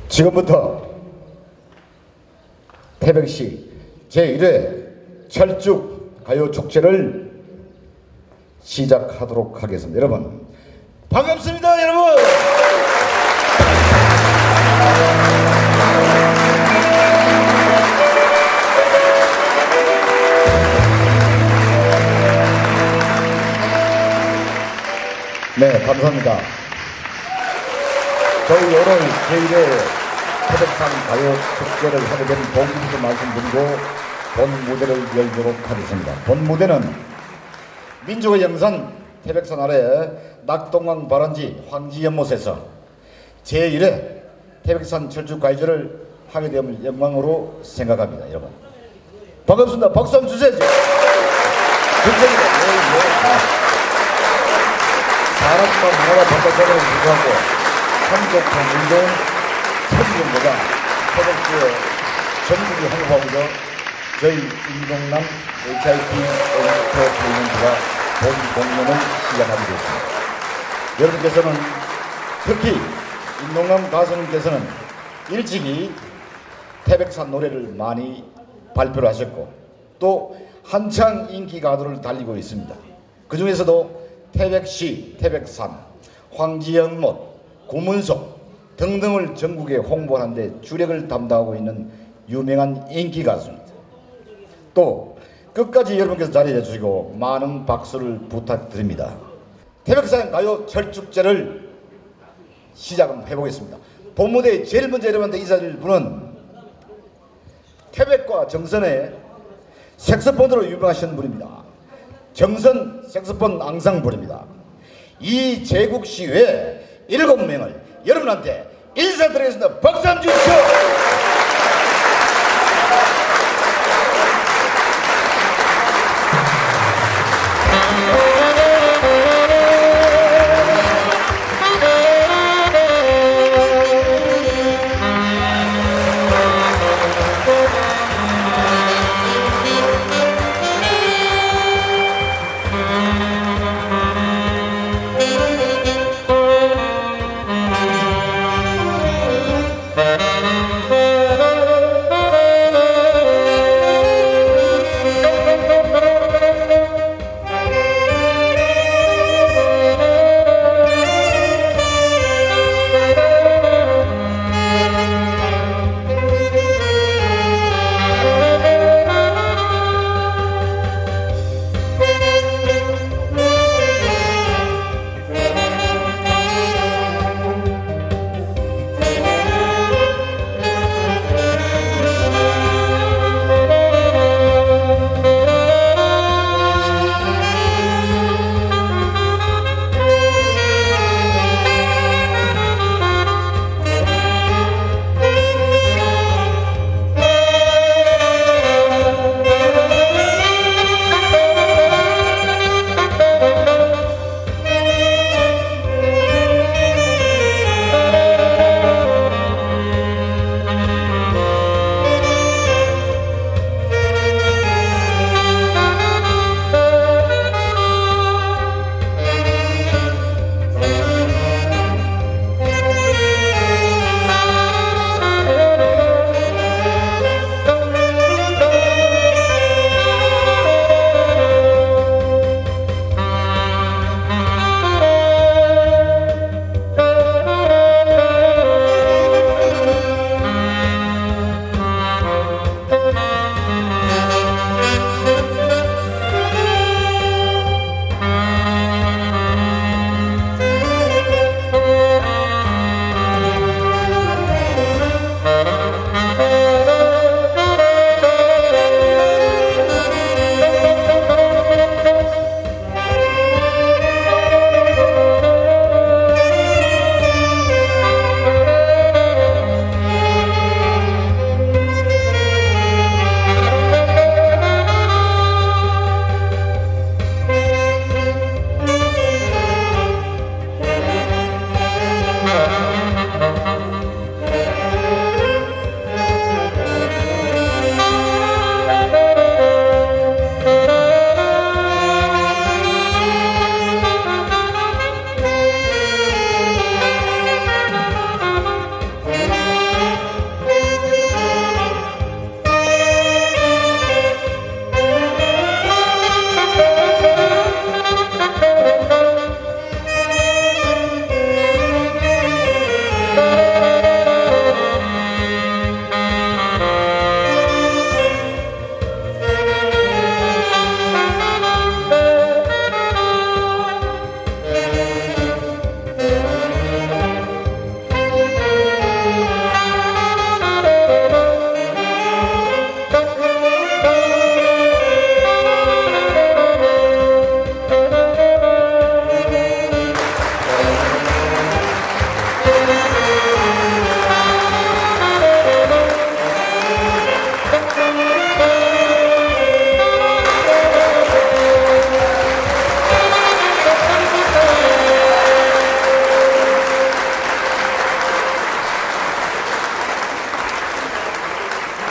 지금부터 태백시 제1회 철쭉 가요축제를 시작하도록 하겠습니다. 여러분 반갑습니다. 여러분 네, 감사합니다. 저희 오늘 제1회 태백산 가요축제를 하게 된 동기부터 말씀드리고 본 무대를 열도록 하겠습니다. 본 무대는 민족의 영산 태백산 아래 낙동강 발원지 황지연못에서 제1회 태백산 철쭉가요제를 하게 됨을 영광으로 생각합니다. 여러분 반갑습니다. 박수 한번 주세요. 사람과 문화가 바꿔서는 불구하고 한국통일도 천년보다 태백시의 전국이 홍보하고 저희 임동남 HIT 엔터테인먼트가 본 공연을 시작하게 되었습니다. 여러분께서는 특히 임동남 가수님께서는 일찍이 태백산 노래를 많이 발표를 하셨고 또 한창 인기 가도를 달리고 있습니다. 그 중에서도 태백시, 태백산, 황지연못, 구문소 등등을 전국에 홍보하는 데 주력을 담당하고 있는 유명한 인기 가수입니다. 또 끝까지 여러분께서 자리해 주시고 많은 박수를 부탁드립니다. 태백산 가요 철쭉제를 시작해 보겠습니다. 본 무대에 제일 먼저 여러분한테 인사드릴 분은 태백과 정선의 색소폰으로 유명하신 분입니다. 정선 색소폰 앙상블입니다. 이 제국시 외 7명을 여러분한테 인사드리겠습니다. 박수 한번 주십시오.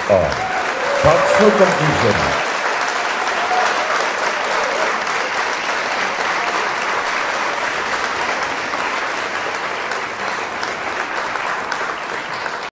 박수 좀 주세요.